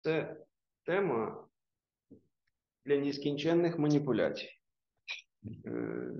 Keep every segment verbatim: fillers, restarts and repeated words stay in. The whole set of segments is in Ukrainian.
це тема для нескінченних маніпуляцій. Е,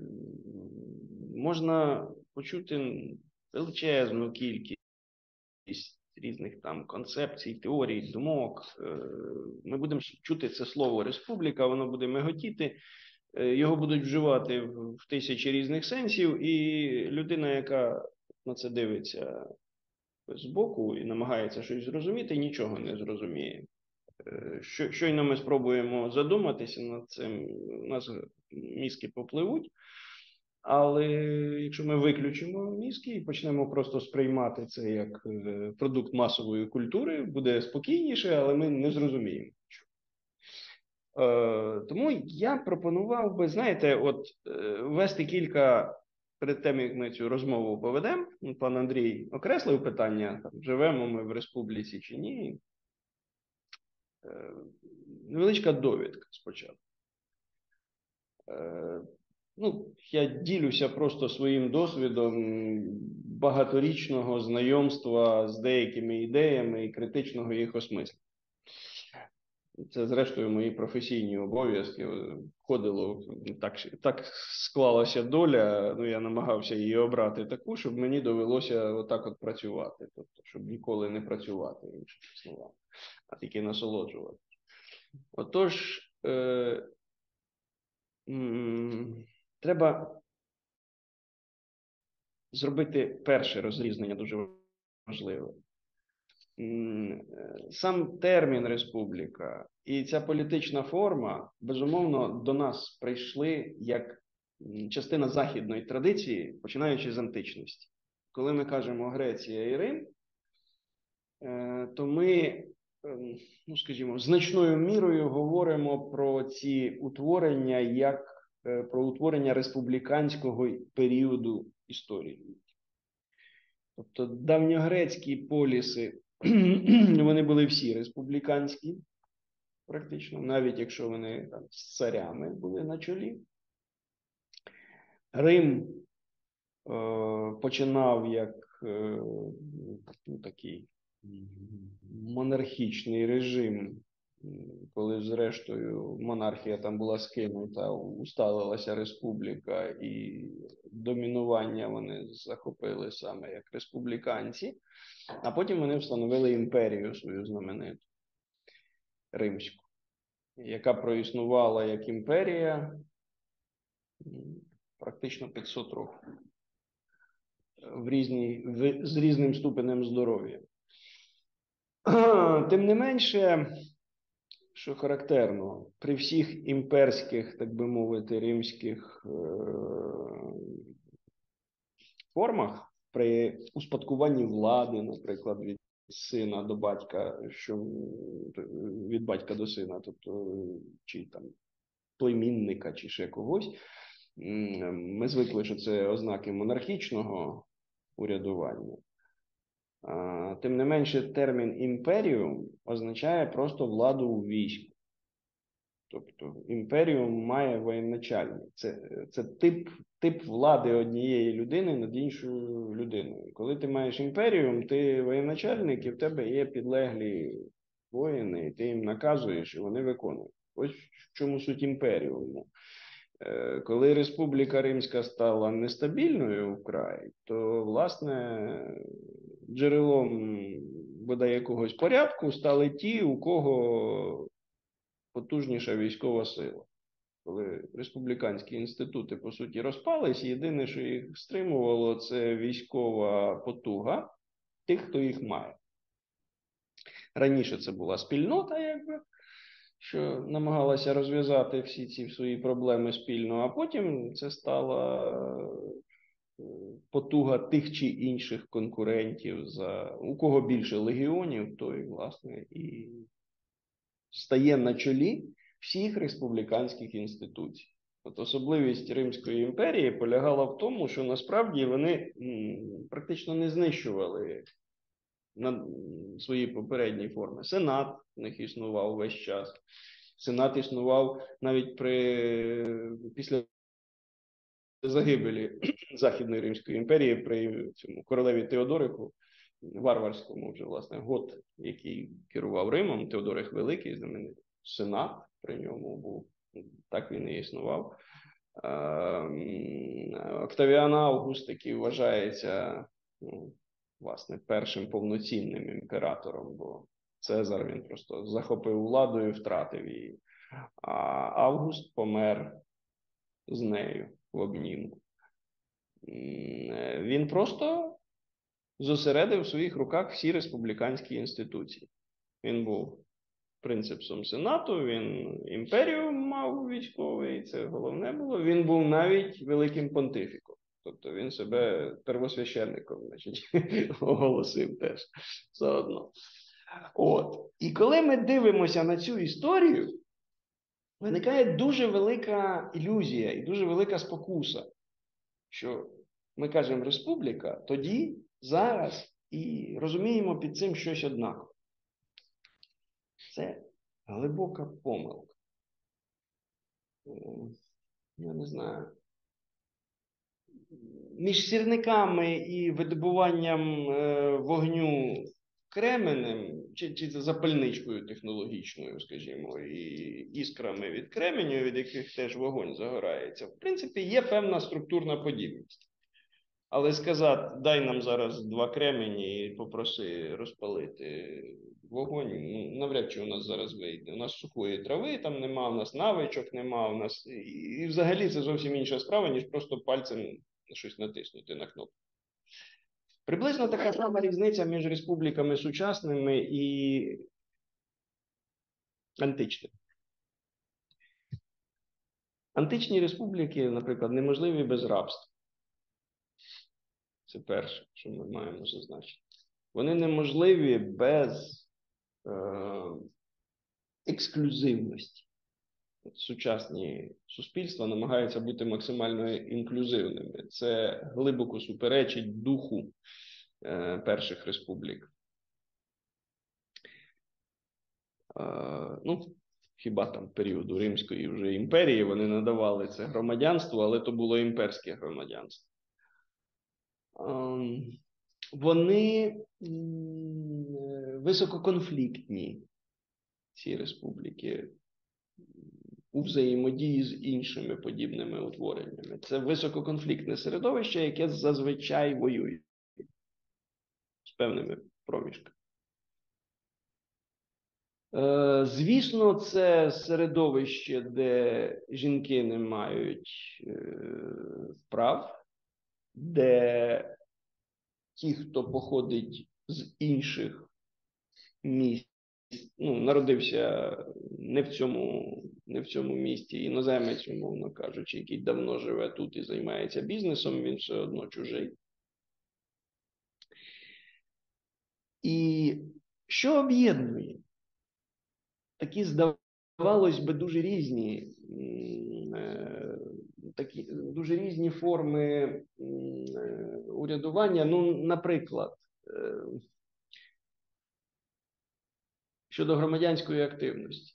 можна почути величезну кількість різних там концепцій, теорій, думок. Е, ми будемо чути це слово «республіка», воно буде миготіти, е, його будуть вживати в, в тисячі різних сенсів, і людина, яка на це дивиться збоку і намагається щось зрозуміти, нічого не зрозуміє. Що, щойно ми спробуємо задуматися над цим, у нас мізки попливуть, але якщо ми виключимо мізки і почнемо просто сприймати це як продукт масової культури, буде спокійніше, але ми не зрозуміємо. Тому я пропонував би, знаєте, от ввести кілька, перед тим, як ми цю розмову поведемо, пан Андрій окреслив питання, там, живемо ми в республіці чи ні. Невеличка довідка спочатку. Ну, я ділюся просто своїм досвідом багаторічного знайомства з деякими ідеями і критичного їх осмислення. Це, зрештою, мої професійні обов'язки. Входило, так, так склалася доля, ну, я намагався її обрати таку, щоб мені довелося отак от працювати. Тобто, щоб ніколи не працювати, іншими словами, а тільки насолоджувати. Отож, е, м, треба зробити перше розрізнення, дуже важливе. Сам термін «республіка» і ця політична форма, безумовно, до нас прийшли як частина західної традиції, починаючи з античності. Коли ми кажемо «Греція і Рим», то ми, ну, скажімо, значною мірою говоримо про ці утворення як про утворення республіканського періоду історії. Тобто давньогрецькі поліси, вони були всі республіканські, практично, навіть якщо вони там з царями були на чолі. Рим е, починав як е, ну, такий монархічний режим, коли зрештою монархія там була скинута, усталилася республіка і домінування вони захопили саме як республіканці, а потім вони встановили імперію свою знамениту, римську, яка проіснувала як імперія практично п'ятсот років в різні, в, з різним ступенем здоров'я. Тим не менше, що характерно, при всіх імперських, так би мовити, римських е формах, при успадкуванні влади, наприклад, від сина до батька, що від батька до сина, тобто чи там племінника, чи ще когось, ми звикли, що це ознаки монархічного урядування. Тим не менше, термін «імперіум» означає просто владу у війську. Тобто імперіум має воєначальник. Це, це тип, тип влади однієї людини над іншою людиною. Коли ти маєш імперіум, ти воєначальник, і в тебе є підлеглі воїни, і ти їм наказуєш, і вони виконують. Ось в чому суть імперіуму. Коли Республіка Римська стала нестабільною вкрай, то, власне, джерелом бодай якогось порядку стали ті, у кого потужніша військова сила. Коли республіканські інститути, по суті, розпались, єдине, що їх стримувало, це військова потуга тих, хто їх має. Раніше це була спільнота, якби, що намагалася розв'язати всі ці свої проблеми спільно, а потім це стала потуга тих чи інших конкурентів, за у кого більше легіонів, той, власне, і стає на чолі всіх республіканських інституцій. От особливість Римської імперії полягала в тому, що насправді вони м, практично не знищували на свої попередні форми. Сенат в них існував весь час. Сенат існував навіть при, після загибелі Західної Римської імперії при цьому королеві Теодорику. варварському вже, власне, гот, який керував Римом, Теодорих Великий, знаменитий сенат при ньому був, так він і існував. Октавіан Август, який вважається, ну, власне, першим повноцінним імператором, бо Цезар, він просто захопив владу і втратив її. А Август помер з нею в обнімку. Він просто зосередив в своїх руках всі республіканські інституції. Він був принципсом сенату, він імперію мав військовий, це головне було. Він був навіть великим понтифіком. Тобто він себе первосвященником, значить, оголосив теж заодно. От. І коли ми дивимося на цю історію, виникає дуже велика ілюзія і дуже велика спокуса, що ми кажемо республіка, тоді, зараз, і розуміємо під цим щось однакове. Це глибока помилка. Я не знаю. Між сірниками і видобуванням е, вогню кременем, чи, чи запальничкою технологічною, скажімо, і іскрами від кременю, від яких теж вогонь загорається, в принципі, є певна структурна подібність. Але сказати, дай нам зараз два кремені і попроси розпалити вогонь, ну, навряд чи у нас зараз вийде. У нас сухої трави там нема, у нас навичок нема, у нас... І взагалі це зовсім інша справа, ніж просто пальцем щось натиснути на кнопку. Приблизно така сама різниця між республіками сучасними і античними. Античні республіки, наприклад, неможливі без рабства. Це перше, що ми маємо зазначити. Вони неможливі без е, ексклюзивності. От сучасні суспільства намагаються бути максимально інклюзивними. Це глибоко суперечить духу е, перших республік. Е, ну, хіба там періоду Римської вже імперії вони надавали це громадянство, але то було імперське громадянство. Е, вони висококонфліктні, ці республіки, у взаємодії з іншими подібними утвореннями. Це висококонфліктне середовище, яке зазвичай воює з певними проміжками. Е, звісно, це середовище, де жінки не мають е, прав, де ті, хто походить з інших місць, ну, народився не в цьому, не в цьому місті, іноземець, умовно кажучи, який давно живе тут і займається бізнесом, він все одно чужий. І що об'єднує? Такі, здавалось би, дуже різні, такі, дуже різні форми урядування. Ну, наприклад, щодо громадянської активності.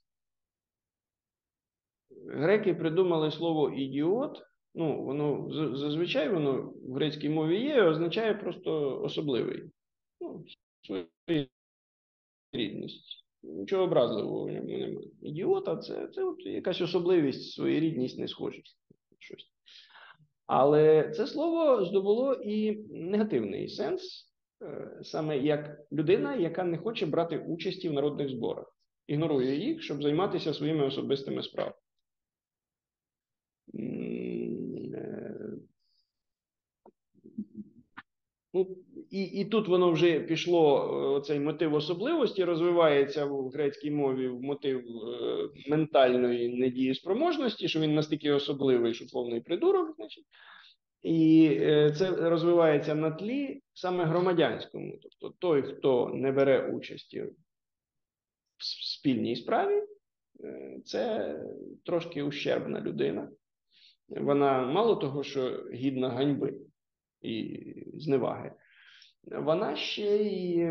Греки придумали слово «ідіот». Ну, воно, зазвичай воно в грецькій мові є, означає просто особливий. Ну, своєрідність. Нічого образливого в ньому немає. Ідіота – це, це от якась особливість, своєрідність, несхожість. Щось. Але це слово здобуло і негативний сенс, саме як людина, яка не хоче брати участі в народних зборах. Ігнорує їх, щоб займатися своїми особистими справами. Ну, і, і тут воно вже пішло, цей мотив особливості розвивається в грецькій мові, в мотив е, ментальної недієспроможності, що він настільки особливий, що повний придурок, значить. І е, це розвивається на тлі саме громадянському. Тобто той, хто не бере участі в спільній справі, е, це трошки ущербна людина. Вона мало того, що гідна ганьби і зневаги, вона ще й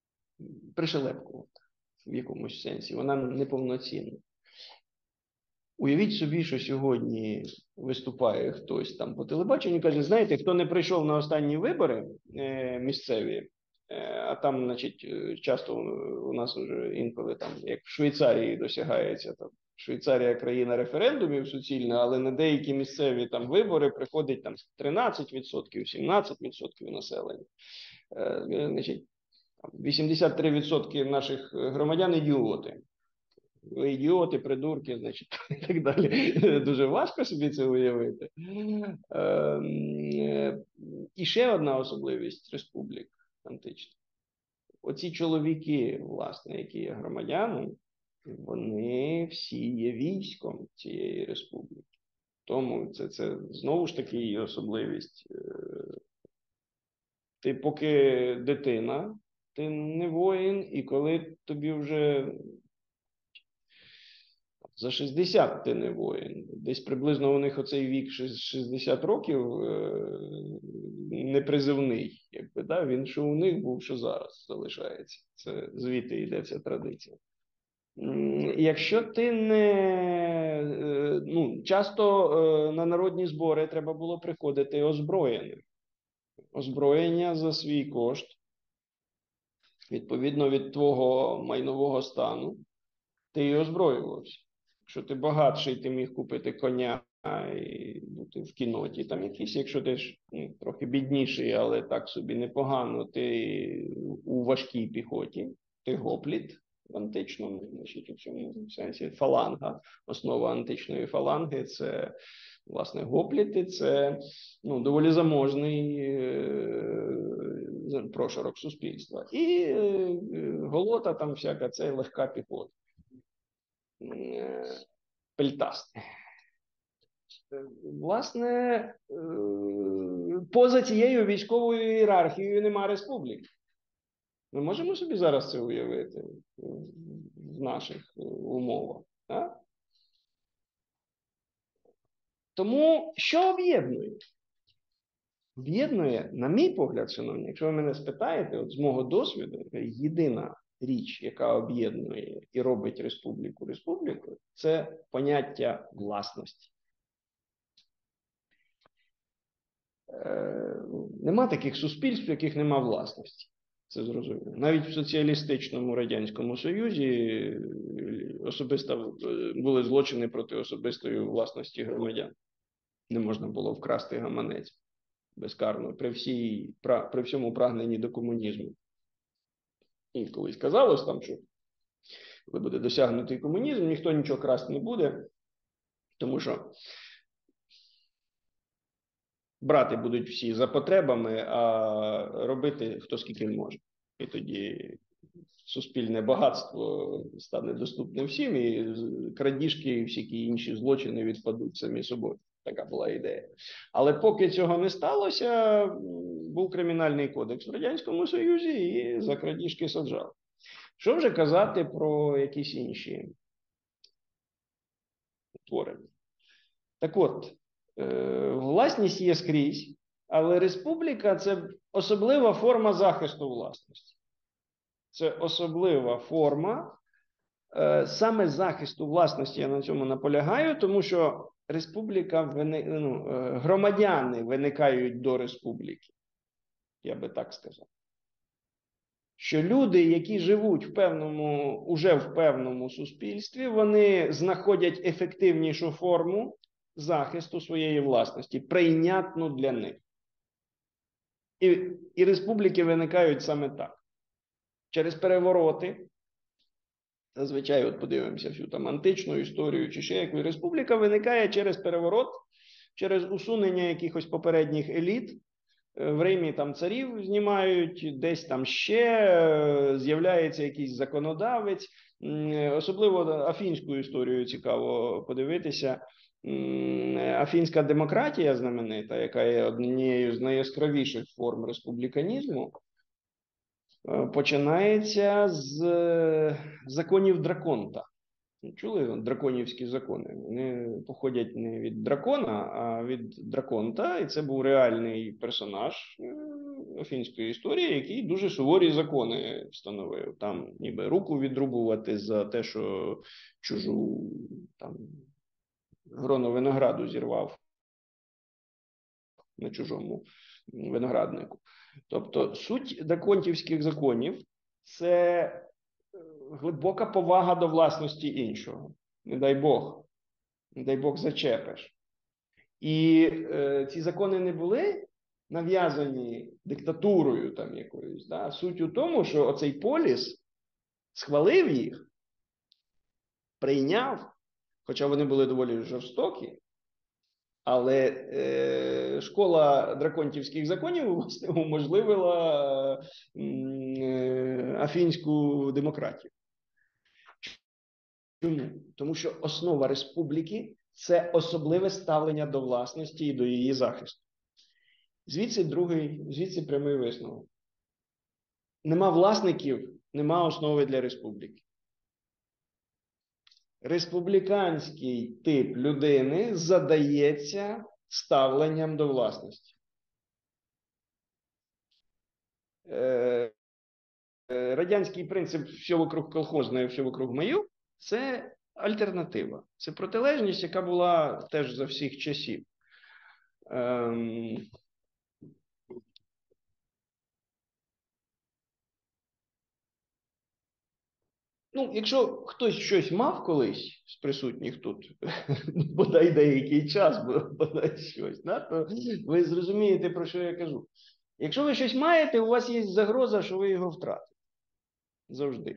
пришелепкувата в якомусь сенсі. Вона неповноцінна. Уявіть собі, що сьогодні виступає хтось там по телебаченню і каже, знаєте, хто не прийшов на останні вибори е, місцеві, е, а там, значить, часто у нас вже інколи там, як в Швейцарії досягається, там, Швейцарія країна референдумів суцільна, але на деякі місцеві там вибори приходить там тринадцять відсотків, сімнадцять відсотків населення. Е, значить, вісімдесят три відсотки наших громадян ідіоти. Ви ідіоти, придурки, значить, і так далі. Дуже важко собі це уявити. І ще одна особливість республік античних. Оці чоловіки, власне, які є громадянами, вони всі є військом цієї республіки. Тому це, це знову ж таки її особливість. Ти поки дитина, ти не воїн, і коли тобі вже за шістдесят ти не воїн. Десь приблизно у них оцей вік шістдесят років непризивний. Якби, да? Він що у них був, що зараз залишається. Це звідти йде ця традиція. Якщо ти не... Ну, часто на народні збори треба було приходити озброєним. Озброєння за свій кошт, відповідно від твого майнового стану, ти і озброювався. Якщо ти багатший, ти міг купити коня і бути в кіноті там якісь. Якщо ти ж ну, трохи бідніший, але так собі непогано, ти у важкій піхоті, ти гопліт в античному, значить, у цьому сенсі фаланга. Основа античної фаланги – це, власне, гопліти, це ну, доволі заможний е, прошарок суспільства. І е, голота там всяка, це легка піхота. Пельтасти. Власне, поза цією військовою ієрархією нема республік. Ми можемо собі зараз це уявити в наших умовах. Так? Тому що об'єднує? Об'єднує, на мій погляд, шановні, якщо ви мене спитаєте, от з мого досвіду, єдина річ, яка об'єднує і робить республіку республікою, це поняття власності. Е, нема таких суспільств, в яких нема власності. Це зрозуміло. Навіть в соціалістичному Радянському Союзі особисто були злочини проти особистої власності громадян. Не можна було вкрасти гаманець безкарно при, всій, при всьому прагненні до комунізму. І колись казалось там, що коли буде досягнутий комунізм, ніхто нічого красти не буде, тому що брати будуть всі за потребами, а робити хто скільки може. І тоді суспільне багатство стане доступне всім, і крадіжки і всякі інші злочини відпадуть самі собою. Така була ідея. Але поки цього не сталося, був кримінальний кодекс в Радянському Союзі і за крадіжки саджали. Що вже казати про якісь інші утворення? Так от, власність є скрізь, але республіка – це особлива форма захисту власності. Це особлива форма саме захисту власності, я на цьому наполягаю, тому що республіка, ну, громадяни виникають до республіки. Я би так сказав. Що люди, які живуть в певному, уже в певному суспільстві, вони знаходять ефективнішу форму захисту своєї власності, прийнятну для них. І, і республіки виникають саме так. Через перевороти, зазвичай, от подивимося всю там античну історію, чи ще якусь, республіка виникає через переворот, через усунення якихось попередніх еліт. В Римі там царів знімають, десь там ще з'являється якийсь законодавець. Особливо афінську історію цікаво подивитися. Афінська демократія знаменита, яка є однією з найяскравіших форм республіканізму, починається з законів Драконта. Чули драконівські закони? Вони походять не від дракона, а від Драконта. І це був реальний персонаж афінської історії, який дуже суворі закони встановив. Там ніби руку відрубувати за те, що чужу там гроно винограду зірвав на чужому винограднику. Тобто суть драконівських законів – це глибока повага до власності іншого. Не дай Бог. Не дай Бог зачепиш. І е, ці закони не були нав'язані диктатурою там якоюсь. Да? Суть у тому, що оцей поліс схвалив їх, прийняв, хоча вони були доволі жорстокі, але е, школа драконівських законів власне уможливила е, афінську демократію. Чому? Тому що основа республіки – це особливе ставлення до власності і до її захисту. Звідси другий, звідси прямий висновок. Нема власників, нема основи для республіки. Республіканський тип людини задається ставленням до власності. Е, е, радянський принцип «все вокруг колхозне, все вокруг мою» – це альтернатива. Це протилежність, яка була теж за всіх часів. Ем, Ну, якщо хтось щось мав колись з присутніх тут, бодай деякий час, бодай щось, да, то ви зрозумієте, про що я кажу. Якщо ви щось маєте, у вас є загроза, що ви його втратите. Завжди.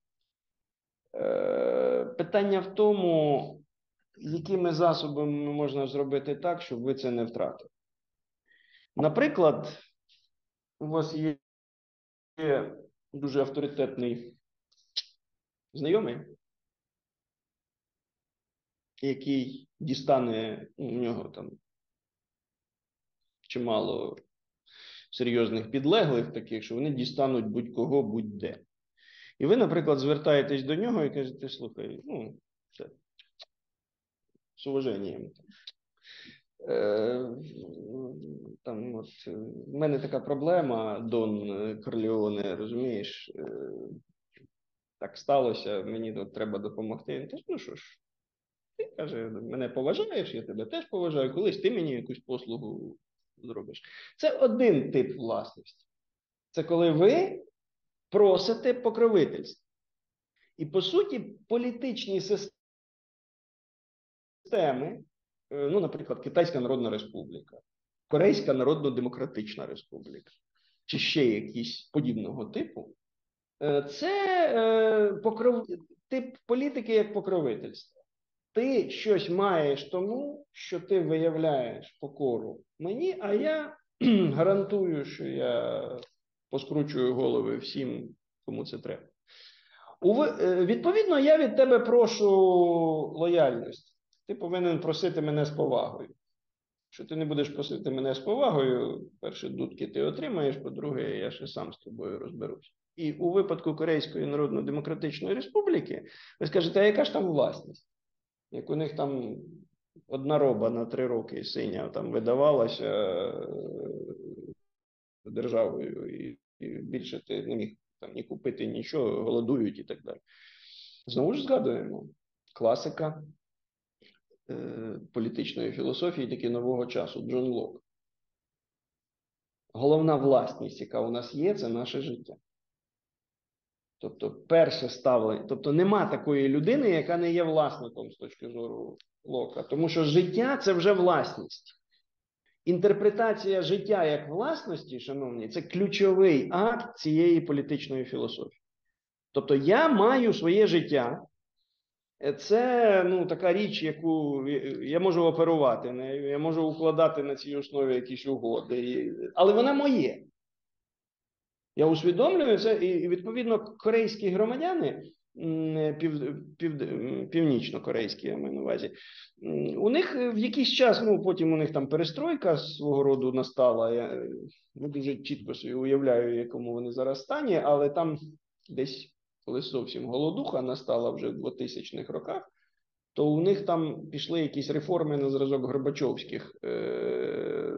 Е, питання в тому, якими засобами можна зробити так, щоб ви це не втратили. Наприклад, у вас є дуже авторитетний знайомий, який дістане, ну, у нього там чимало серйозних підлеглих таких, що вони дістануть будь-кого, будь-де. І ви, наприклад, звертаєтесь до нього і кажете: слухай, ну, це, з уваженням. Е, там, от, в мене така проблема, Дон Корлеоне, розумієш, е, так сталося, мені тут треба допомогти. Він каже: ну що ж, ти, каже, мене поважаєш, я тебе теж поважаю, колись ти мені якусь послугу зробиш. Це один тип власності. Це коли ви просите покровительства. І, по суті, політичні системи, ну, наприклад, Китайська Народна Республіка, Корейська Народно-Демократична Республіка, чи ще якісь подібного типу, це покров... тип політики як покровительство. Ти щось маєш тому, що ти виявляєш покору мені, а я гарантую, що я поскручую голови всім, кому це треба. Відповідно, я від тебе прошу лояльності. Ти повинен просити мене з повагою. Якщо ти не будеш просити мене з повагою, перше, дудки ти отримаєш, по-друге, я ще сам з тобою розберусь. І у випадку Корейської Народно-Демократичної Республіки ви скажете: а яка ж там власність? Як у них там одна роба на три роки синя там видавалася державою, і, і більше ти не міг там ні купити нічого, голодують і так далі. Знову ж згадуємо, класика е, політичної філософії таки нового часу, Джон Лок. Головна власність, яка у нас є, це наше життя. Тобто перше ставлення, тобто нема такої людини, яка не є власником з точки зору Лока, тому що життя – це вже власність. Інтерпретація життя як власності, шановні, це ключовий акт цієї політичної філософії. Тобто я маю своє життя. Це, ну, така річ, яку я можу оперувати, я можу укладати на цій основі якісь угоди, але вона моє. Я усвідомлюю це, і відповідно корейські громадяни, пів, пів, північно-корейські, я маю на увазі, у них в якийсь час, ну потім у них там перестройка свого роду настала, я не дуже чітко собі уявляю, в якому вони зараз стані, але там десь, коли зовсім голодуха настала вже в двотисячних роках, то у них там пішли якісь реформи на зразок Горбачовських, е,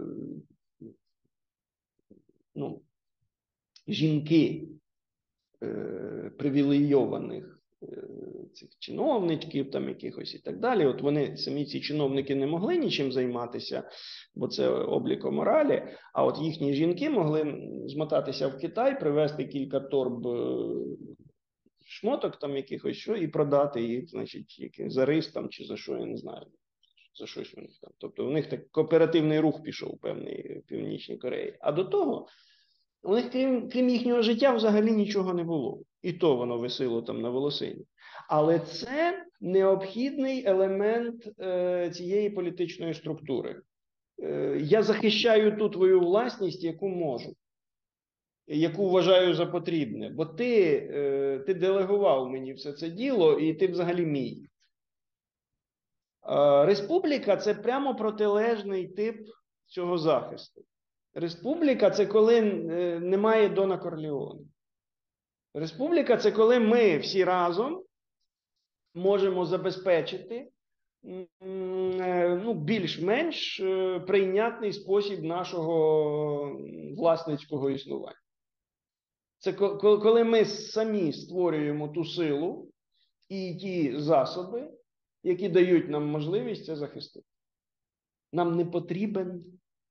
ну, жінки е, привілейованих е, цих чиновничків там якихось і так далі. От вони, самі ці чиновники не могли нічим займатися, бо це обліко моралі, а от їхні жінки могли змотатися в Китай, привезти кілька торб шмоток там якихось, що, і продати їх, значить, які, за рис там чи за що, я не знаю. За щось у них там. Тобто у них так кооперативний рух пішов певний в Північній Кореї. А до того у них, крім, крім їхнього життя, взагалі нічого не було. І то воно висило там на волосині. Але це необхідний елемент е, цієї політичної структури. Е, я захищаю ту твою власність, яку можу, яку вважаю за потрібне. Бо ти, е, ти делегував мені все це діло, і ти взагалі мій. Е, республіка – це прямо протилежний тип цього захисту. Республіка – це коли немає Дона Корлеоне. Республіка – це коли ми всі разом можемо забезпечити ну, більш-менш прийнятний спосіб нашого власницького існування. Це коли ми самі створюємо ту силу і ті засоби, які дають нам можливість це захистити. Нам не потрібен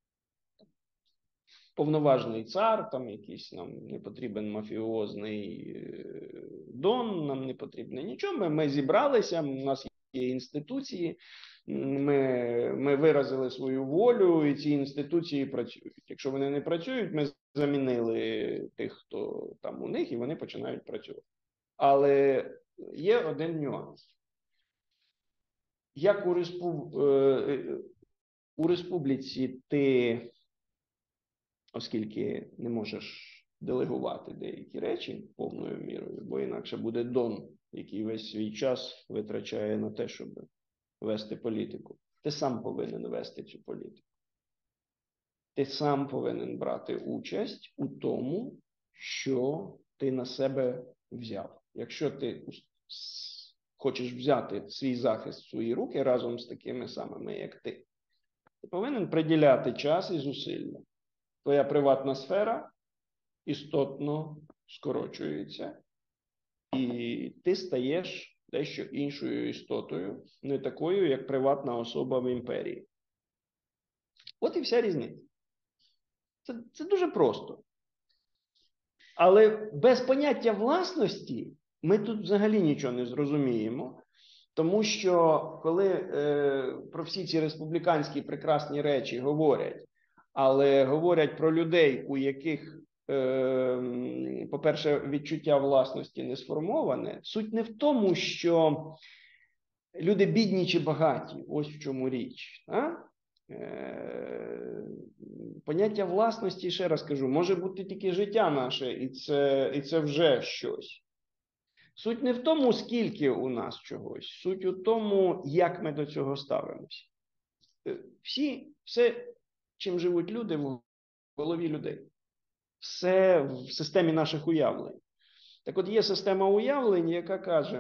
повноважний цар, там якийсь, нам не потрібен мафіозний дон, нам не потрібно нічого. Ми, ми зібралися, у нас є інституції, ми, ми виразили свою волю, і ці інституції працюють. Якщо вони не працюють, ми замінили тих, хто там у них, і вони починають працювати. Але є один нюанс. Як у, респуб... у республіці ти, оскільки не можеш делегувати деякі речі повною мірою, бо інакше буде Дон, який весь свій час витрачає на те, щоб вести політику. Ти сам повинен вести цю політику. Ти сам повинен брати участь у тому, що ти на себе взяв. Якщо ти хочеш взяти свій захист в свої руки разом з такими самими, як ти, ти повинен приділяти час і зусилля. Твоя приватна сфера істотно скорочується, і ти стаєш дещо іншою істотою, не такою, як приватна особа в імперії. От і вся різниця. Це, це дуже просто. Але без поняття власності ми тут взагалі нічого не зрозуміємо, тому що коли е, про всі ці республіканські прекрасні речі говорять, але говорять про людей, у яких, е, по-перше, відчуття власності не сформоване, суть не в тому, що люди бідні чи багаті, ось в чому річ. А? Е, поняття власності, ще раз кажу, може бути тільки життя наше, і це, і це вже щось. Суть не в тому, скільки у нас чогось, суть у тому, як ми до цього ставимося. Всі, все, чим живуть люди, в голові людей. Все в системі наших уявлень. Так от є система уявлень, яка каже,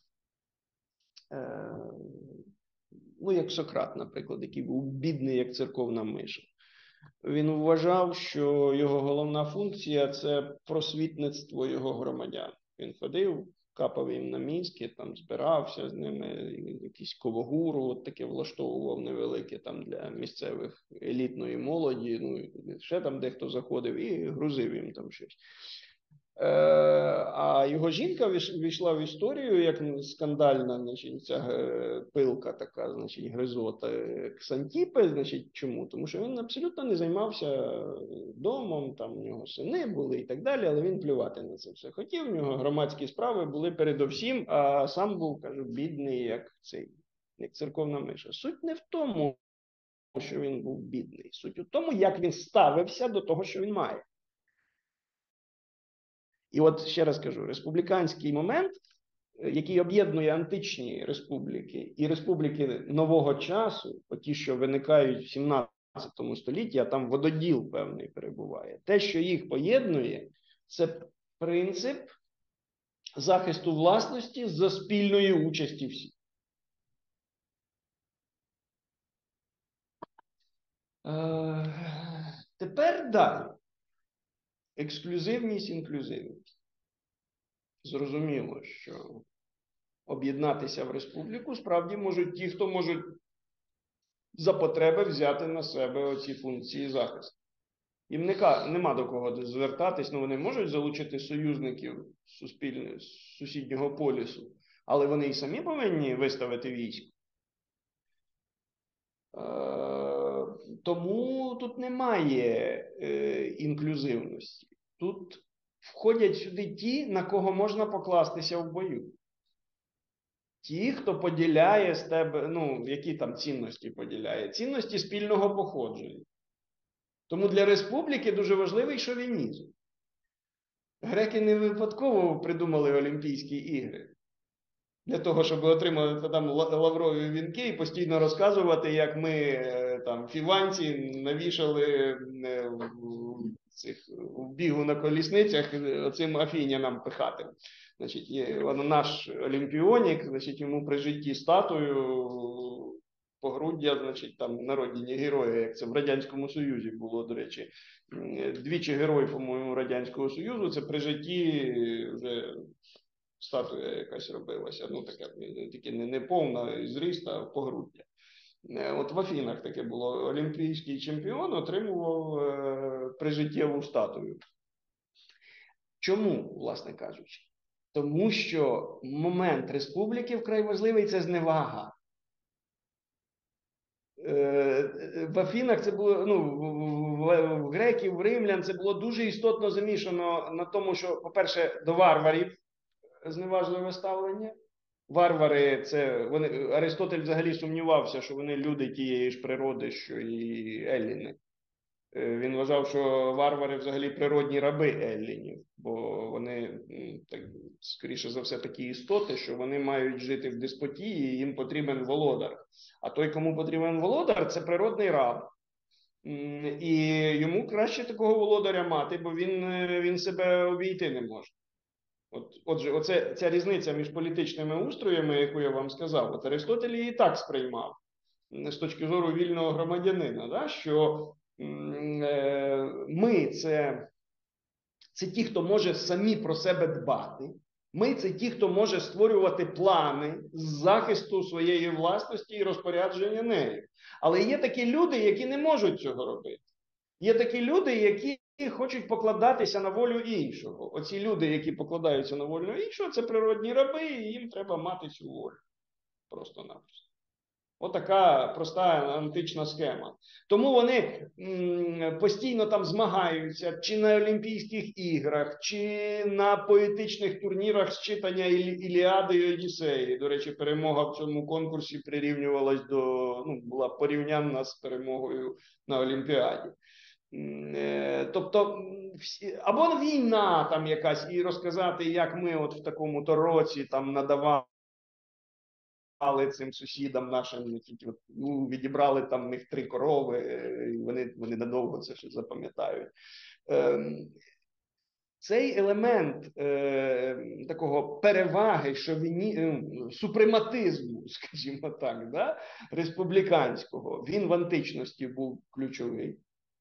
е, ну як Сократ, наприклад, який був бідний, як церковна миша. Він вважав, що його головна функція – це просвітництво його громадян. Він ходив, капав їм на мізки, там збирався з ними, якісь ковогуру, от таке влаштовував невелике там для місцевих елітної молоді, ну ще там дехто заходив і грузив їм там щось. Е, а його жінка війшла в історію як скандальна, значить, ця пилка така, значить, гризота Ксантіпи, значить, чому? Тому що він абсолютно не займався домом, там у нього сини були і так далі, але він плювати на це все хотів, у нього громадські справи були передовсім, а сам був, кажу, бідний, як цей, як церковна миша. Суть не в тому, що він був бідний, суть у тому, як він ставився до того, що він має. І от ще раз кажу, республіканський момент, який об'єднує античні республіки і республіки нового часу, ті, що виникають в сімнадцятому столітті, а там вододіл певний перебуває. Те, що їх поєднує, це принцип захисту власності за спільної участі всіх. Е, тепер далі. Ексклюзивність, інклюзивність. Зрозуміло, що об'єднатися в республіку справді можуть ті, хто можуть за потреби взяти на себе оці функції захисту. Їм нема до кого звертатись, ну вони можуть залучити союзників з сусіднього полюсу, але вони і самі повинні виставити військо. Тому тут немає інклюзивності. Тут входять сюди ті, на кого можна покластися в бою. Ті, хто поділяє з тебе, ну, які там цінності поділяє? Цінності спільного походження. Тому для республіки дуже важливий шовінізм. Греки не випадково придумали Олімпійські ігри. Для того, щоб отримати там лаврові вінки і постійно розказувати, як ми там фіванці навішали в, цих, в бігу на колісницях оцим афінянам пихати. Значить, наш олімпіонік, значить, йому при житті статую погруддя, значить, там народні герої, як це в Радянському Союзі було, до речі. Двічі герой, по-моєму, Радянського Союзу, це при житті вже статуя якась робилася, ну, така, таки не, не повна зріст, а погруддя. От в Афінах таке було. Олімпійський чемпіон отримував е, прижиттєву статую. Чому, власне кажучи? Тому що момент республіки вкрай важливий – це зневага. Е, в Афінах це було, ну, в, в греків, в римлян це було дуже істотно замішано на тому, що, по-перше, до варварів зневажливе ставлення. Варвари, це вони, Аристотель взагалі сумнівався, що вони люди тієї ж природи, що і елліни. Він вважав, що варвари взагалі природні раби еллінів, бо вони, так, скоріше за все, такі істоти, що вони мають жити в деспотії, і їм потрібен володар. А той, кому потрібен володар, це природний раб. І йому краще такого володаря мати, бо він, він себе обійти не може. От, отже, оце, ця різниця між політичними устроями, яку я вам сказав, от Аристотель її так сприймав, з точки зору вільного громадянина, да, що е, ми це, це ті, хто може самі про себе дбати, ми це ті, хто може створювати плани з захисту своєї власності і розпорядження нею. Але є такі люди, які не можуть цього робити. Є такі люди, які хочуть покладатися на волю іншого. Оці люди, які покладаються на волю іншого, це природні раби, і їм треба мати цю волю. Просто-напросто. Отака проста антична схема. Тому вони м, постійно там змагаються, чи на Олімпійських іграх, чи на поетичних турнірах з читання Іліади і Одіссеї. До речі, перемога в цьому конкурсі прирівнювалась до, ну, була порівнянна з перемогою на Олімпіаді. Тобто, або війна там якась, і розказати, як ми от в такому-то році там надавали цим сусідам нашим, ну, відібрали там в них три корови, і вони, вони надовго це ще запам'ятають. Цей елемент е, такого переваги, шовіні, супрематизму, скажімо так, да, республіканського, він в античності був ключовий.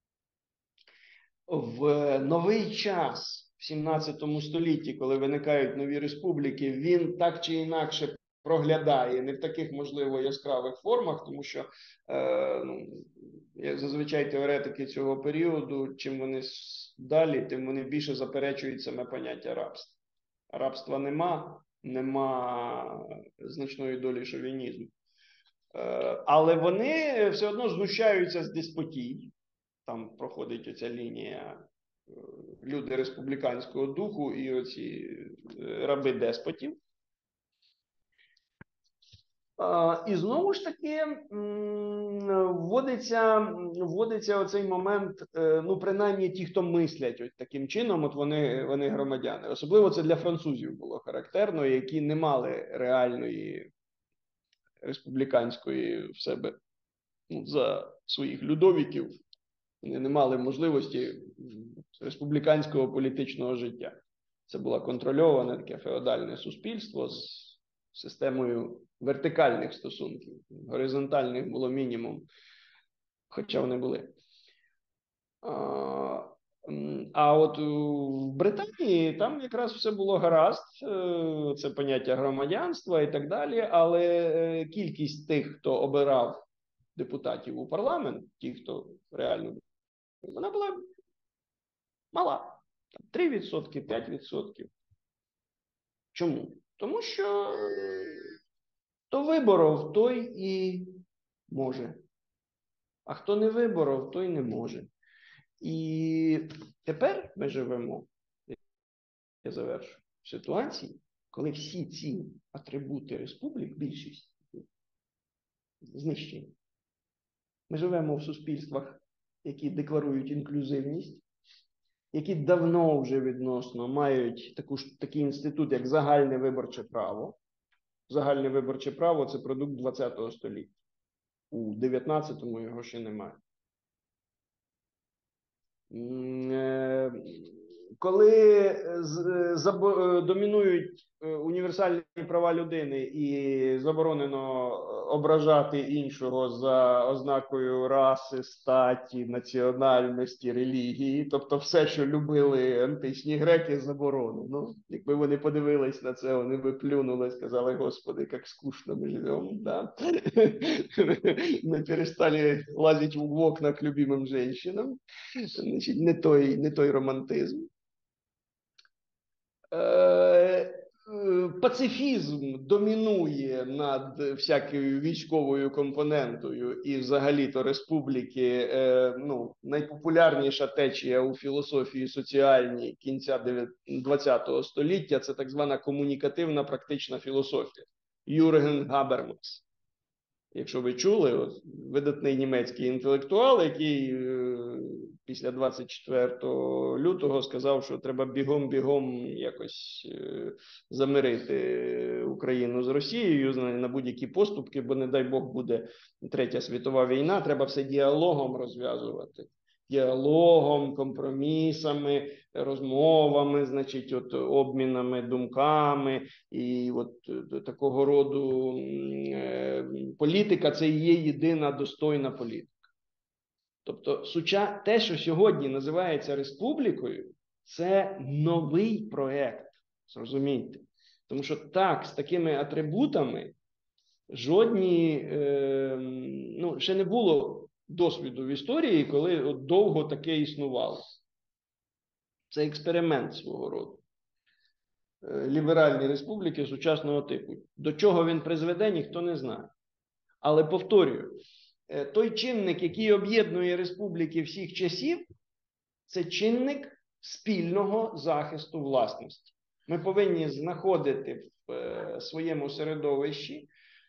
В новий час, в сімнадцятому столітті, коли виникають нові республіки, він так чи інакше проглядає, не в таких, можливо, яскравих формах, тому що, е, ну, як зазвичай теоретики цього періоду, чим вони далі, тим вони більше заперечують саме поняття рабства. Рабства нема, нема значної долі шовінізму. Е, але вони все одно знущаються з деспотій. Там проходить оця лінія люди республіканського духу і оці раби деспотів. І знову ж таки вводиться, вводиться оцей момент, ну принаймні ті, хто мислять от таким чином, от вони, вони громадяни. Особливо це для французів було характерно, які не мали реальної республіканської в себе, ну, за своїх людовіків. Вони не мали можливості республіканського політичного життя. Це було контрольоване таке феодальне суспільство з системою вертикальних стосунків. Горизонтальних було мінімум, хоча вони були. А от в Британії там якраз все було гаразд, це поняття громадянства і так далі, але кількість тих, хто обирав депутатів у парламент, ті, хто реально, вона була мала. три відсотки, п'ять відсотків. Чому? Тому що хто виборов, той і може. А хто не виборов, той не може. І тепер ми живемо, я завершу, в ситуації, коли всі ці атрибути республік, більшість, знищені. Ми живемо в суспільствах, які декларують інклюзивність, які давно вже відносно мають таку ж, такий інститут, як загальне виборче право. Загальне виборче право – це продукт ХХ століття. У дев'ятнадцятому його ще немає. Коли домінують універсальні права людини і заборонено ображати іншого за ознакою раси, статі, національності, релігії, тобто все, що любили античні греки, заборонено. Ну, якби вони подивились на це, вони би плюнули, сказали: Господи, як скучно ми живемо. Да? Ми перестали лазити в окна к любимим жінкам. Значить, не той, не той романтизм. Пацифізм домінує над всякою військовою компонентою, і взагалі-то республіки, ну, найпопулярніша течія у філософії соціальній кінця ХХ століття – це так звана комунікативна практична філософія. Юрген Габермас. Якщо ви чули, от, видатний німецький інтелектуал, який е, після двадцять четвертого лютого сказав, що треба бігом-бігом якось е, замирити Україну з Росією на будь-які поступки, бо, не дай Бог, буде Третя світова війна, треба все діалогом розв'язувати. Діалогом, компромісами, розмовами, значить, от, обмінами думками. І от такого роду е, політика – це і є єдина достойна політика. Тобто суча... те, що сьогодні називається республікою, це новий проєкт, зрозумійте. Тому що так, з такими атрибутами жодні, е, ну, ще не було досвіду в історії, коли от довго таке існувало. Це експеримент свого роду. Ліберальні республіки сучасного типу. До чого він призведе, ніхто не знає. Але повторюю, той чинник, який об'єднує республіки всіх часів, це чинник спільного захисту власності. Ми повинні знаходити в своєму середовищі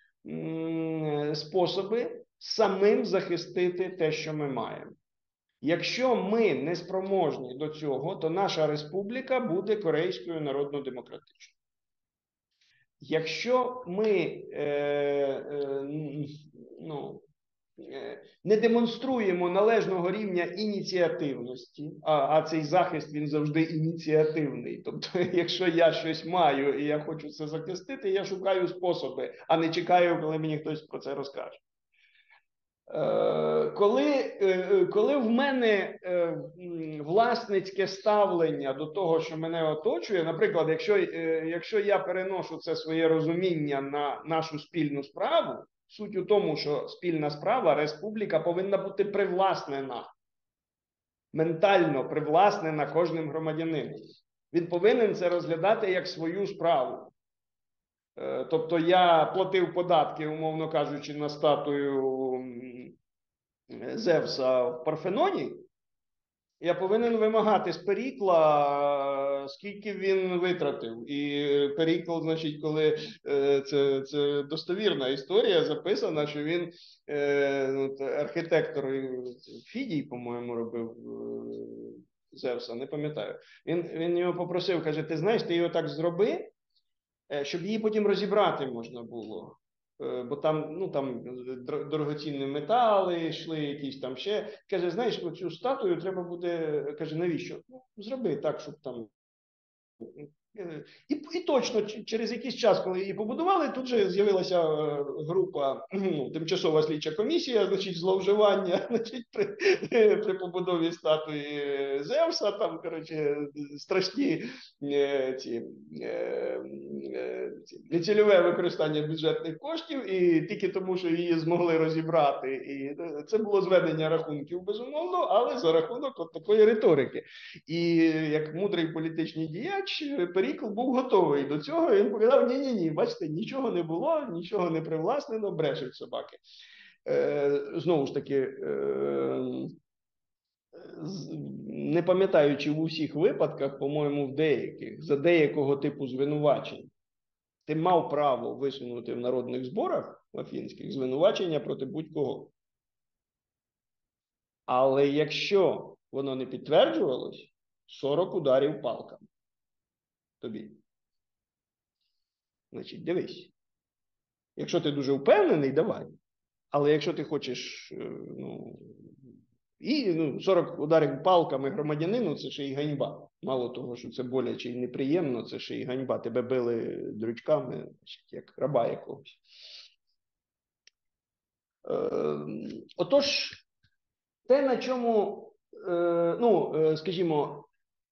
способи самим захистити те, що ми маємо. Якщо ми не спроможні до цього, то наша республіка буде Корейською народно-демократичною. Якщо ми е, е, ну, е, не демонструємо належного рівня ініціативності, а, а цей захист, він завжди ініціативний. Тобто, якщо я щось маю і я хочу це захистити, я шукаю способи, а не чекаю, коли мені хтось про це розкаже. Коли, коли в мене власницьке ставлення до того, що мене оточує, наприклад, якщо, якщо я переношу це своє розуміння на нашу спільну справу, суть у тому, що спільна справа, республіка, повинна бути привласнена, ментально привласнена кожним громадянином. Він повинен це розглядати як свою справу. Тобто я платив податки, умовно кажучи, на статую Зевса в Парфеноні, я повинен вимагати з Перікла, скільки він витратив. І Перікл, значить, коли це, це достовірна історія, записана, що він, архітектор Фідій, по-моєму, робив Зевса, не пам'ятаю. Він, він його попросив, каже: ти знаєш, ти його так зроби, щоб її потім розібрати можна було. Бо там, ну, там дорогоцінні метали йшли, якісь там ще. Каже: знаєш, цю статую треба буде, каже, навіщо? Ну, зроби так, щоб там І, і точно через якийсь час, коли її побудували, тут же з'явилася група, ну, тимчасова слідча комісія, значить, зловживання, значить, при, при побудові статуї Зевса, там, коротше, страшні ці, ці нецільове використання бюджетних коштів, і тільки тому, що її змогли розібрати, і це було зведення рахунків, безумовно, але за рахунок от такої риторики. І як мудрий політичний діяч, Перікл був готовий до цього, і він показав, ні-ні-ні, бачите, нічого не було, нічого не привласнено, брешуть собаки. Е, знову ж таки, е, не пам'ятаючи в усіх випадках, по-моєму, в деяких, за деякого типу звинувачень, ти мав право висунути в народних зборах афінських звинувачення проти будь-кого. Але якщо воно не підтверджувалось, сорок ударів палками тобі. Значить, дивись. Якщо ти дуже впевнений, давай. Але якщо ти хочеш, ну, і ну, сорок ударів палками громадянину, це ще й ганьба. Мало того, що це боляче і неприємно, це ще й ганьба. Тебе били дрючками, значить, як раба якогось. Е, отож, те, на чому, е, ну, е, скажімо,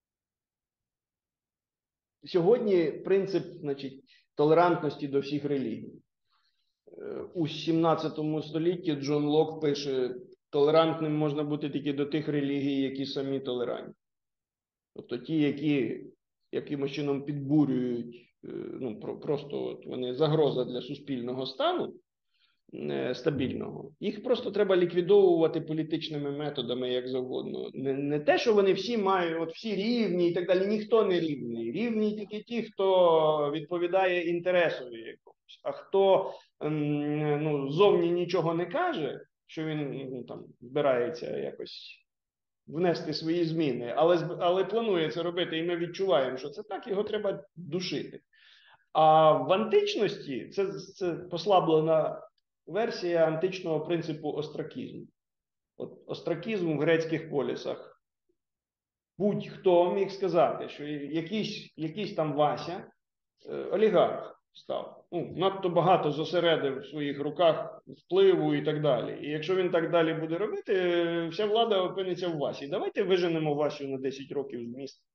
сьогодні принцип, значить, толерантності до всіх релігій. У сімнадцятому столітті Джон Лок пише, толерантним можна бути тільки до тих релігій, які самі толерантні. Тобто ті, які якимось чином підбурюють, ну, просто от вони загроза для суспільного стану стабільного, їх просто треба ліквідовувати політичними методами, як завгодно. Не, не те, що вони всі мають, от всі рівні і так далі, ніхто не рівний. Рівні тільки ті, хто відповідає інтересові якомусь. А хто ну, зовні нічого не каже, що він ну, там збирається якось внести свої зміни, але, але планує це робити, і ми відчуваємо, що це так, його треба душити. А в античності це, це послаблена версія античного принципу остракізму. От остракізм в грецьких полісах. Будь-хто міг сказати, що якийсь, якийсь там Вася, е, олігарх став, ну, надто багато зосередив в своїх руках впливу і так далі. І якщо він так далі буде робити, вся влада опиниться в Васі. Давайте виженемо Васю на десять років з міста.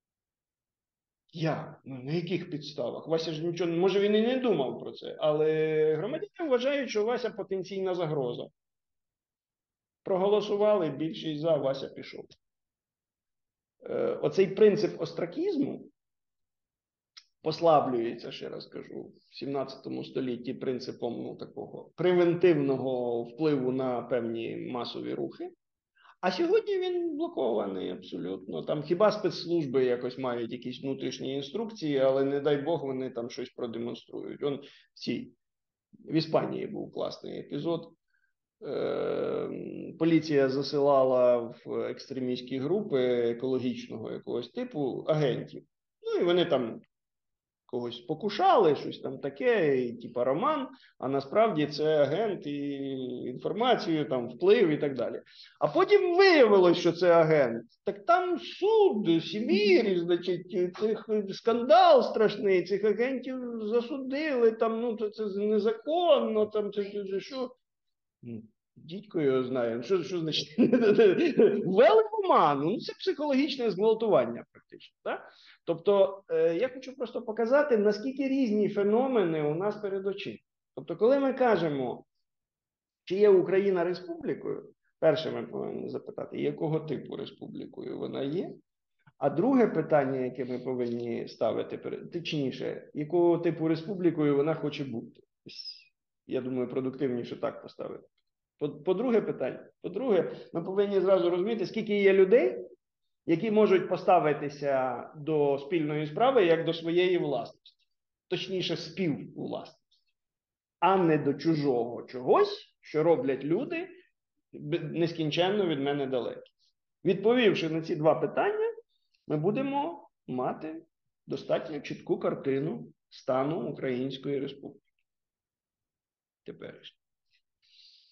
Як? Ну, на яких підставах? Вася ж нічого, може він і не думав про це, але громадяни вважають, що Вася потенційна загроза. Проголосували, більшість за, Вася пішов. Е, оцей принцип остракізму послаблюється, ще раз кажу, в сімнадцятому столітті принципом ну, такого превентивного впливу на певні масові рухи. А сьогодні він блокований абсолютно. Там хіба спецслужби якось мають якісь внутрішні інструкції, але не дай Бог вони там щось продемонструють. Он в цій, в Іспанії був класний епізод. Е, поліція засилала в екстремістські групи екологічного якогось типу агентів. Ну і вони там когось покушали, щось там таке, і, типа роман, а насправді це агент і інформацію, там вплив і так далі. А потім виявилось, що це агент. Так там суд, Сибір, значить, цих скандал страшний, цих агентів засудили, там, ну, це, це незаконно, там, це, це, це що? Дідько його знає. Що, що значить? Ввели в оману. Ну, це психологічне зґвалтування практично. Так? Тобто, е, я хочу просто показати, наскільки різні феномени у нас перед очима. Тобто, коли ми кажемо, чи є Україна республікою, перше ми повинні запитати, якого типу республікою вона є. А друге питання, яке ми повинні ставити, точніше, якого типу республікою вона хоче бути. Я думаю, продуктивніше так поставити. По-друге питання. По-друге, ми повинні зразу розуміти, скільки є людей, які можуть поставитися до спільної справи як до своєї власності. Точніше, співвласності. А не до чужого чогось, що роблять люди нескінченно від мене далекі. Відповівши на ці два питання, ми будемо мати достатньо чітку картину стану Української Республіки. Теперішньо.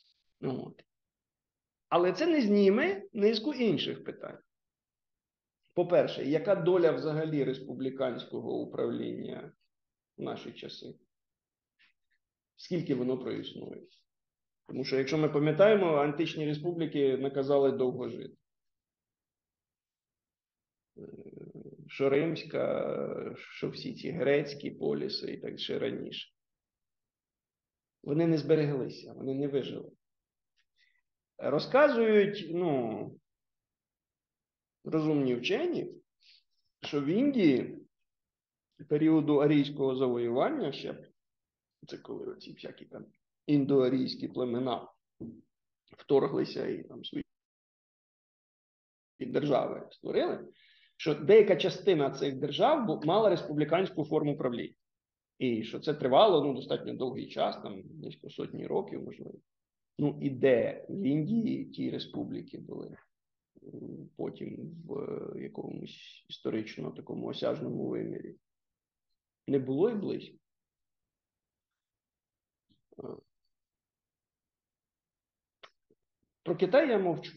От. Але це не зніме низку інших питань. по-перше, яка доля взагалі республіканського управління в наші часи? Скільки воно проіснує? Тому що, якщо ми пам'ятаємо, античні республіки наказали довго жити. Що римська, що всі ці грецькі поліси і так ще раніше. Вони не збереглися, вони не вижили. Розказують, ну, розумні вчені, що в Індії періоду арійського завоювання ще, це коли оці всякі там індоарійські племена вторглися і там свої держави створили, що деяка частина цих держав мала республіканську форму правління. І що це тривало, ну, достатньо довгий час, там, близько сотні років, можливо. Ну, і де в Індії ті республіки були? Потім в якомусь історично такому осяжному вимірі. Не було і близько. Про Китай я мовчу.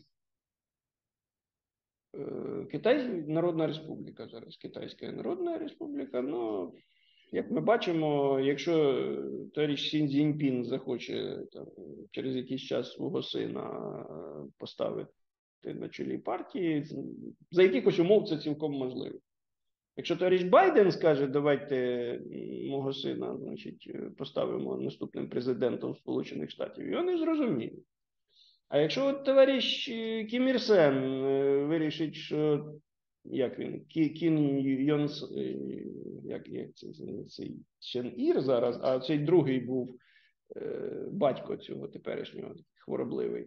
Китай – Народна Республіка зараз, Китайська Народна Республіка, ну, як ми бачимо, якщо товариш Сі Цзіньпін захоче там, через якийсь час свого сина поставити на чолі партії, за якихось умов це цілком можливо. Якщо товариш Байден скаже, давайте мого сина, значить, поставимо наступним президентом Сполучених Штатів, його не зрозуміє. А якщо от товариш Кім Ір Сен вирішить, що як він, Кім Йонс, як, як це, цей Чен Ір зараз, а цей другий був е, батько цього теперішнього, хворобливий,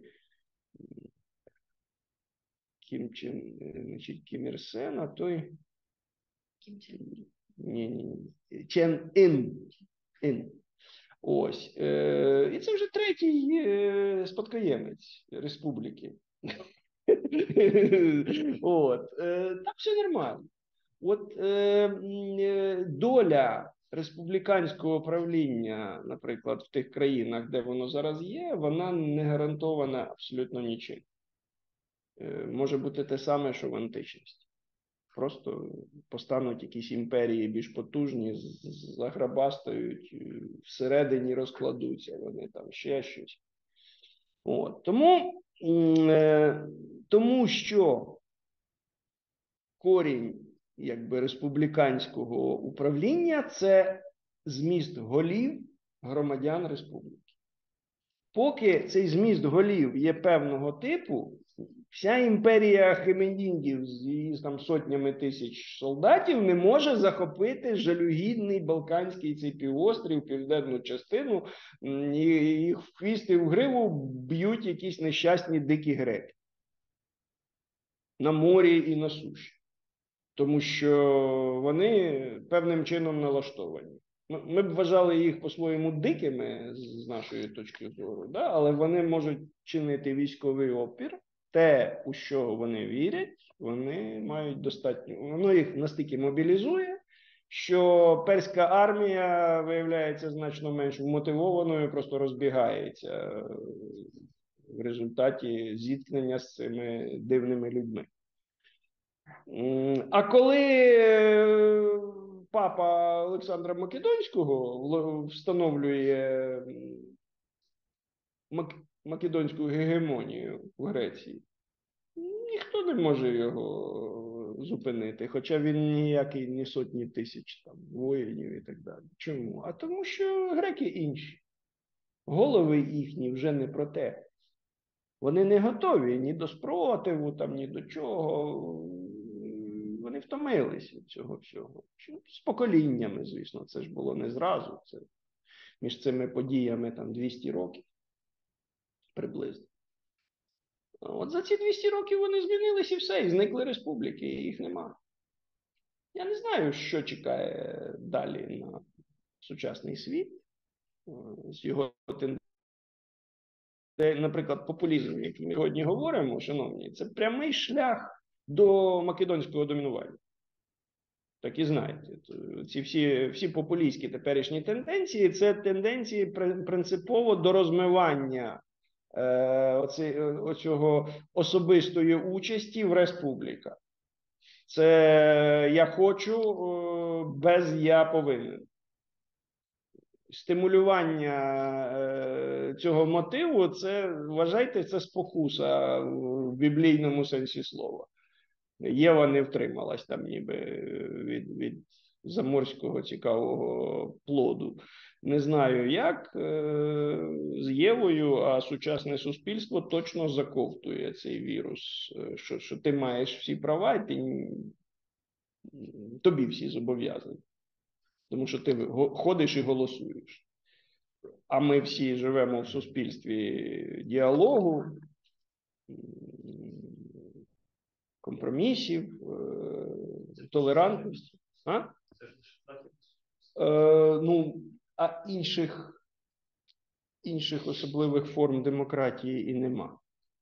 Кім Чен, значить, Кім Ір Сен, а той... Кім Чен Ір. Ні, ні, ні. Чен Ін. Ін. Ось. Е, і це вже третій е, спадкоємець республіки. От. Е, там все нормально. От е, доля республіканського правління, наприклад, в тих країнах, де воно зараз є, вона не гарантована абсолютно нічим. Е, може бути те саме, що в античності. Просто постануть якісь імперії більш потужні, заграбастають, всередині розкладуться, вони там ще щось. От. Тому, е, тому що корінь якби республіканського управління – це зміст голів громадян республіки. Поки цей зміст голів є певного типу, вся імперія Хемендінгів з її там сотнями тисяч солдатів не може захопити жалюгідний Балканський цей півострів, південну частину, і їх в хвіст і в гриву б'ють якісь нещасні дикі греки. На морі і на суші. Тому що вони певним чином налаштовані. Ми б вважали їх по-своєму дикими, з нашої точки зору, да? Але вони можуть чинити військовий опір. Те, у що вони вірять, вони мають достатньо. Воно їх настільки мобілізує, що перська армія виявляється значно менш вмотивованою, просто розбігається в результаті зіткнення з цими дивними людьми. А коли папа Олександра Македонського встановлює македонську гегемонію в Греції, ніхто не може його зупинити, хоча він ніякий не сотні тисяч там воїнів і так далі. Чому? А тому що греки інші. Голови їхні вже не про те. Вони не готові ні до спротиву, там, ні до чого. Вони втомилися від цього всього. З поколіннями, звісно, це ж було не зразу. Це між цими подіями там двісті років приблизно. От за ці двісті років вони змінились і все, і зникли республіки, і їх нема. Я не знаю, що чекає далі на сучасний світ з його тенденціями. Наприклад, популізм, який ми сьогодні говоримо, шановні, це прямий шлях до македонського домінування. Так і знаєте, ці всі, всі популістські теперішні тенденції – це тенденції принципово до розмивання е, оці, оцього особистої участі в республіках. Це я хочу без я повинен. Стимулювання цього мотиву, це, вважайте, це спокуса в біблійному сенсі слова. Єва не втрималась там ніби від, від заморського цікавого плоду. Не знаю як з Євою, а сучасне суспільство точно заковтує цей вірус, що, що ти маєш всі права, і ти, тобі всі зобов'язані. Тому що ти ходиш і голосуєш. А ми всі живемо в суспільстві діалогу, компромісів, толерантності. А? Е, ну, а інших, інших особливих форм демократії і нема.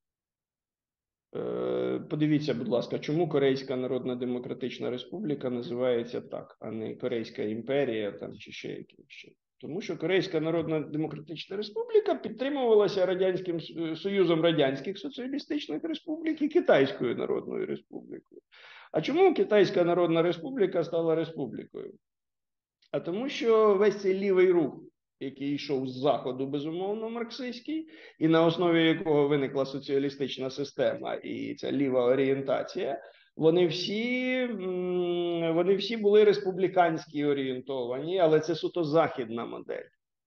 Е, подивіться, будь ласка, чому Корейська Народна Демократична Республіка називається так, а не Корейська імперія там, чи ще якимось ще. Тому що Корейська Народна Демократична Республіка підтримувалася Радянським Союзом Радянських Соціалістичних Республік і Китайською Народною Республікою. А чому Китайська Народна Республіка стала республікою? А тому що весь цей лівий рух, який йшов з Заходу, безумовно, марксистський, і на основі якого виникла соціалістична система і ця ліва орієнтація, вони всі, вони всі були республіканські орієнтовані, але це суто західна модель.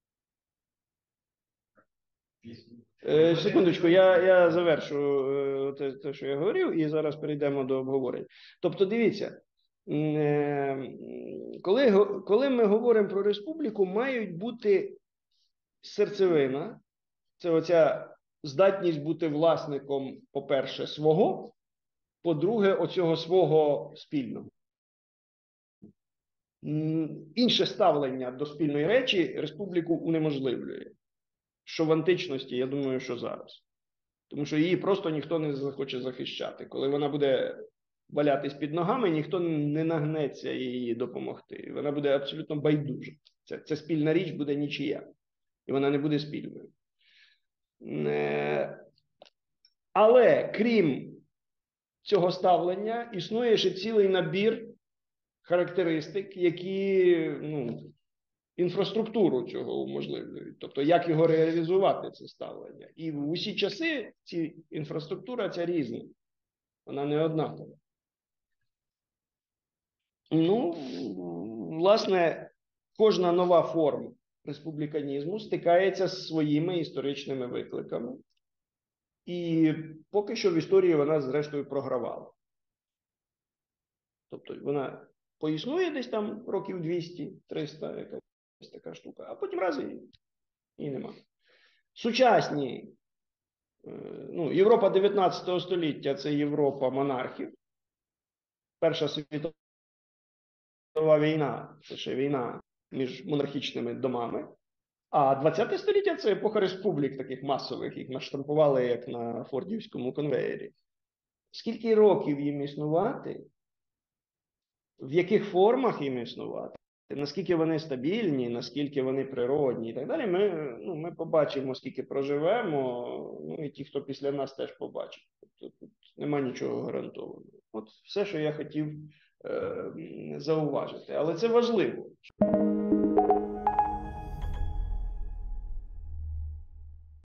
Е, секундочку, я, я завершу е, те, те, що я говорив, і зараз перейдемо до обговорення. Тобто, дивіться, е, коли, коли ми говоримо про республіку, мають бути серцевина, це оця здатність бути власником, по-перше, свого, по-друге, оцього свого спільного. Інше ставлення до спільної речі республіку унеможливлює. Що в античності, я думаю, що зараз. Тому що її просто ніхто не захоче захищати. Коли вона буде валятись під ногами, ніхто не нагнеться їй допомогти. Вона буде абсолютно байдужа. Ця, ця спільна річ буде нічия. І вона не буде спільною. Але крім цього ставлення, існує ще цілий набір характеристик, які, ну, інфраструктуру цього уможливлюють. Тобто, як його реалізувати, це ставлення. І в усі часи ці, інфраструктура ця різна. Вона не однакова. Ну, власне, кожна нова форма республіканізму стикається з своїми історичними викликами. І поки що в історії вона, зрештою, програвала. Тобто, вона поіснує десь там років двісті-триста, якась така штука, а потім раз і, і нема. Сучасні, ну, Європа дев'ятнадцятого століття – це Європа монархів. Перша світова війна – це ще війна між монархічними домами. А двадцяте століття – це епоха республік таких масових, їх наштампували як на фордівському конвеєрі. Скільки років їм існувати, в яких формах їм існувати, наскільки вони стабільні, наскільки вони природні і так далі, ми, ну, ми побачимо, скільки проживемо, ну і ті, хто після нас, теж побачить. Тобто тут нема нічого гарантованого. От все, що я хотів е, зауважити. Але це важливо.